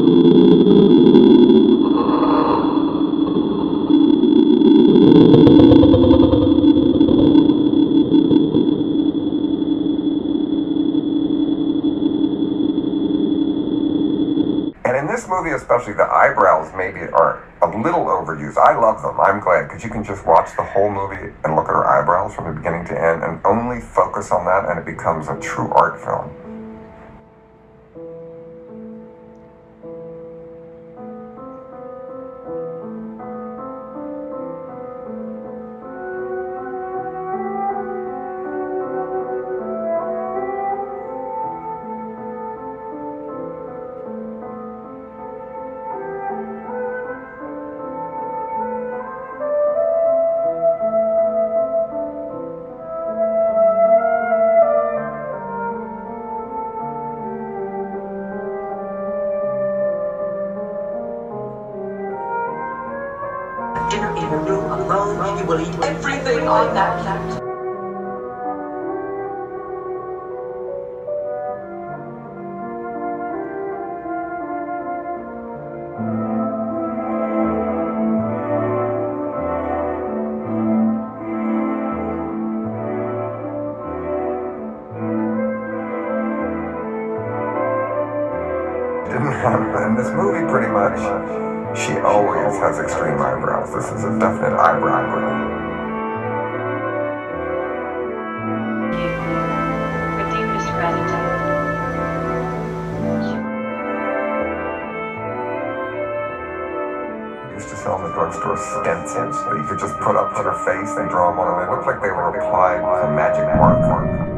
And in this movie especially, the eyebrows maybe are a little overused. I love them. I'm glad, because you can just watch the whole movie and look at her eyebrows from the beginning to end and only focus on that, and it becomes a true art film. Dinner in a room alone, you will eat everything on that plate. Didn't happen in this movie, pretty much. She always has extreme eyebrows. This is a definite eyebrow girl. What do you describe it Used to sell in the drugstore stencils that you could just put up to your face and draw them on, and they looked like they were applied with a magic marker.